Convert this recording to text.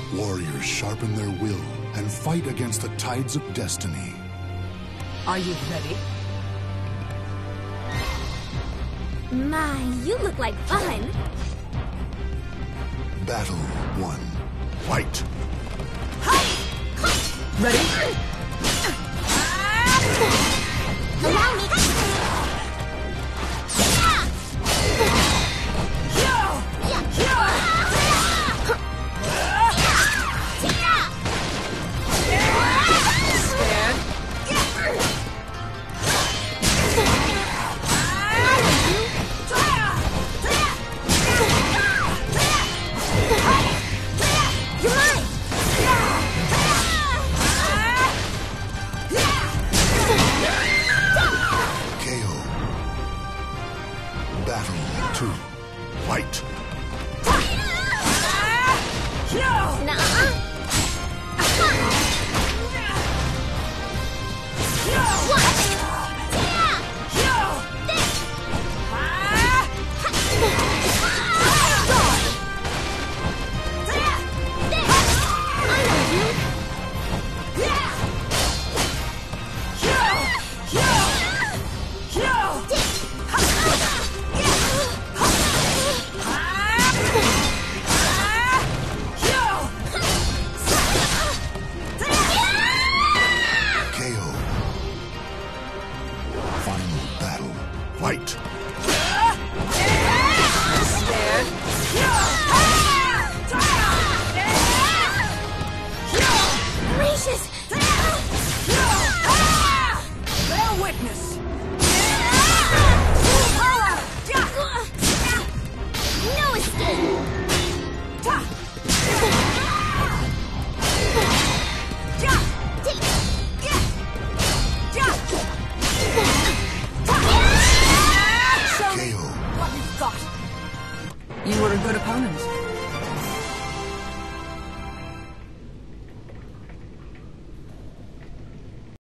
Warriors sharpen their will and fight against the tides of destiny. Are you ready? My, you look like fun. Battle 1. Fight! Ready? Allow me. Battle 2. Fight! Final battle. Fight! Gracious! Bear witness! No escape! Show me what you've got. You were a good opponent.